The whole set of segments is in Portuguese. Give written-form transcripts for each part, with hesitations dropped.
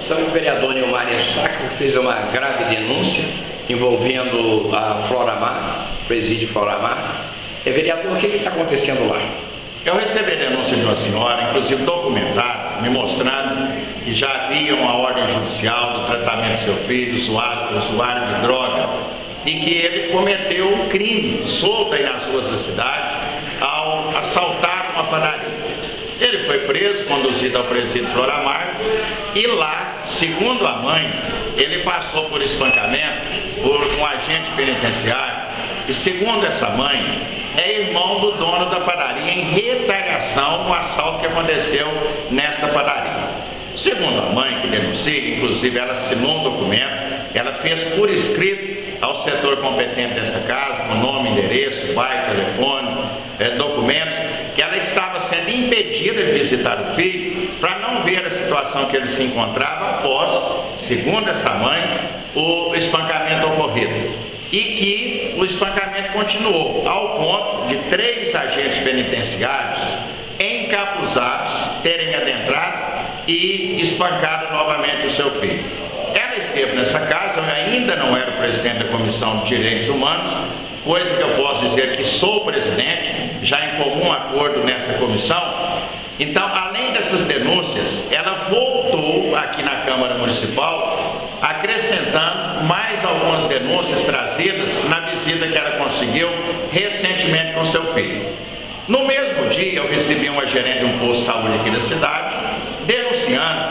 Sabe que o vereador Nilmar Eustáquio fez uma grave denúncia envolvendo a Floramar, o presídio Floramar. Vereador, o que está acontecendo lá? Eu recebi a denúncia de uma senhora, inclusive documentada, me mostrando que já havia uma ordem judicial do tratamento do seu filho, usuário de droga, e que ele cometeu um crime solto aí nas ruas da cidade ao assaltar uma padaria. Ele foi preso, conduzido ao presídio Floramar, e lá, segundo a mãe, ele passou por espancamento por um agente penitenciário, e segundo essa mãe, é irmão do dono da padaria em retaliação no assalto que aconteceu nesta padaria. Segundo a mãe que denuncia, inclusive ela assinou um documento, ela fez por escrito ao setor competente desta casa, com nome, endereço, bairro, telefone, documentos, que ela estava sendo impedida de visitar o filho para não ver a situação que ele se encontrava após, segundo essa mãe, o espancamento ocorrido. E que o espancamento continuou, ao ponto de 3 agentes penitenciários encapuzados terem adentrado e espancado novamente o seu filho. Ela esteve nessa casa, eu ainda não era o presidente da Comissão de Direitos Humanos, coisa que eu posso dizer que sou o presidente, já em comum acordo nessa comissão. Então, além dessas denúncias, ela voltou aqui na Câmara Municipal, acrescentando mais algumas denúncias trazidas na visita que ela conseguiu recentemente com seu filho. No mesmo dia, eu recebi uma gerente de um posto de saúde aqui da cidade, denunciando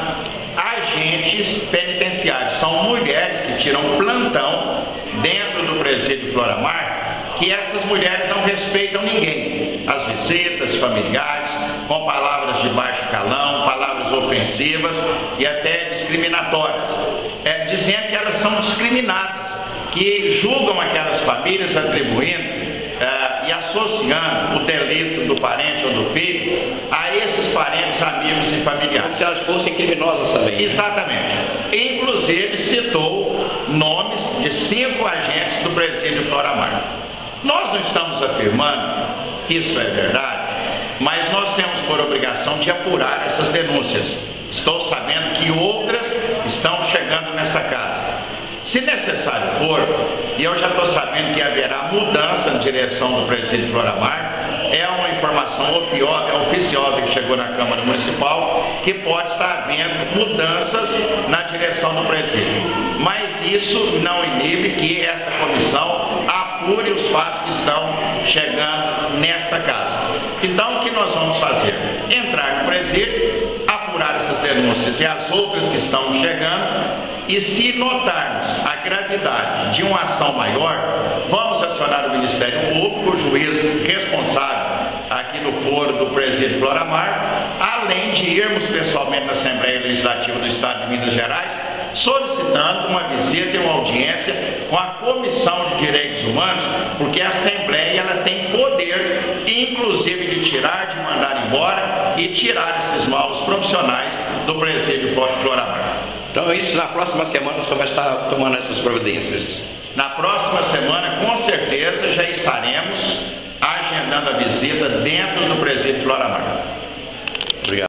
agentes penitenciários. São mulheres que tiram plantão dentro do presídio Floramar, que essas mulheres não respeitam ninguém. As visitas familiares, com palavras de baixo calão, palavras ofensivas e até discriminatórias, dizendo que elas são discriminadas, que julgam aquelas famílias atribuindo e associando o delito do parente ou do filho a esses parentes, amigos e familiares. Como se elas fossem criminosas também. Exatamente. Inclusive citou nomes de 5 agentes do presídio Floramar. Nós não estamos afirmando que isso é verdade, mas nós temos por obrigação de apurar essas denúncias. Estou sabendo que outras estão chegando nessa casa. Se necessário for, e eu já estou sabendo que haverá mudança na direção do presídio Floramar, é uma informação oficiosa que chegou na Câmara Municipal, que pode estar havendo mudanças na direção do presídio. Mas isso não inibe que essa comissão apure os fatos que estão chegando nesta casa. Então, o que nós vamos fazer? Entrar no presídio, apurar essas denúncias e as outras que estão chegando, e se notarmos a gravidade de uma ação maior, vamos acionar o Ministério Público, o juiz responsável aqui no foro do presídio Floramar, além de irmos pessoalmente na Assembleia Legislativa do Estado de Minas Gerais, solicitando uma visita e uma audiência com a Comissão de Direitos Humanos, porque a Assembleia ela tem poder, inclusive de tirar, de mandar embora e tirar esses maus profissionais do presídio Floramar. Então, isso na próxima semana o senhor vai estar tomando essas providências? Na próxima semana, com certeza, já estaremos agendando a visita dentro do presídio Floramar.